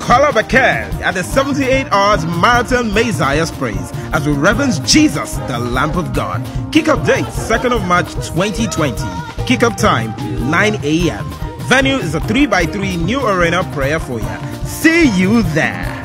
Kola Bakar at the 78 Hours Marathon Messiah's Praise as we reverence Jesus, the Lamb of God. Kick-off date, 2nd of March 2020. Kick-off time, 9 a.m. Venue is a 3x3 new arena prayer foyer. See you there.